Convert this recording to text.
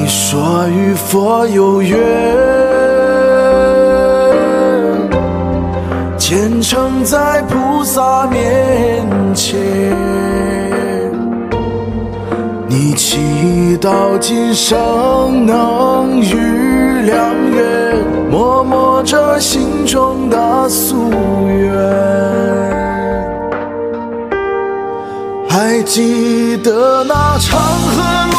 你说与佛有缘，虔诚在菩萨面前。你祈祷今生能遇良缘，默默着心中的夙愿。还记得那长河